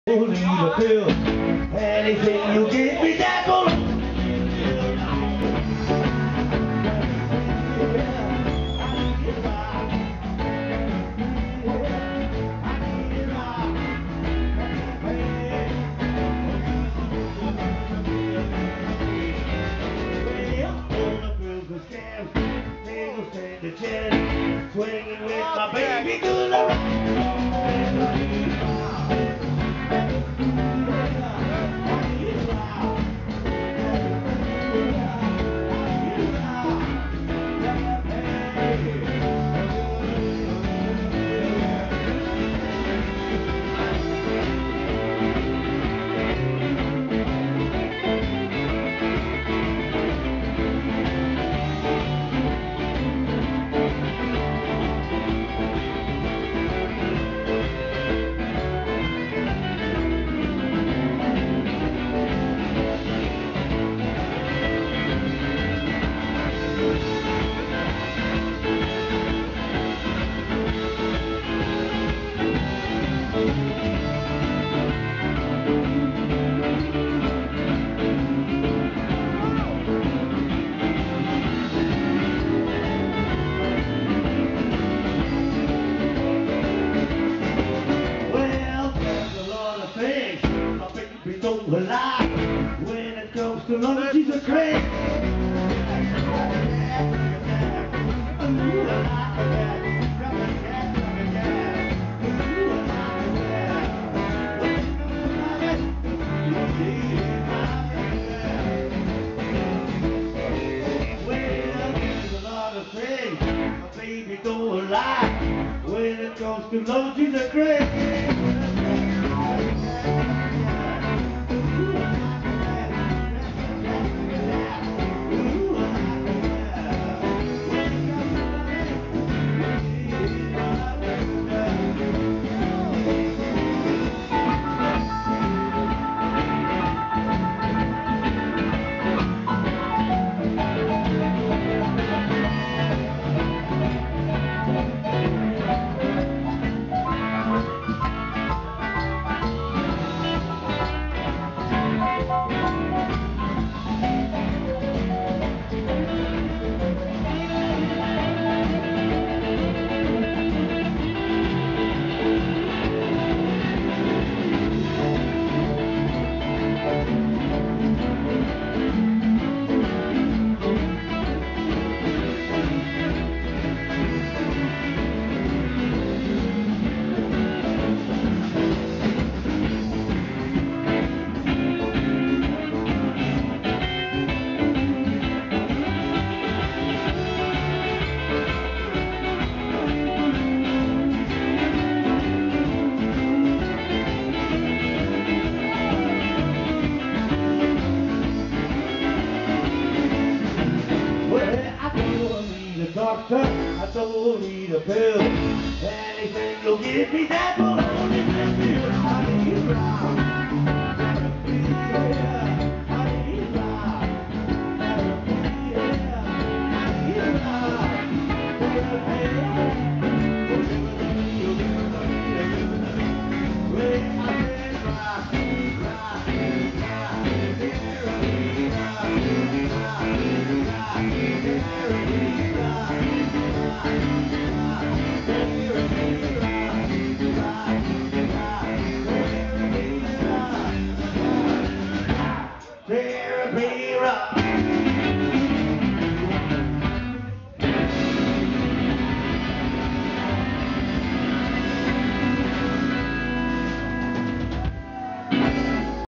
Don't need a pill. Anything you give me, Jaakko. Swinging with my baby to the right. We don't lie when it comes to love. She's a crazy. Baby, don't lie when it comes to love. She's a crazy. Doctor, I don't need a pill. Anything you'll give me, that will only make me I need round. Therapy rock.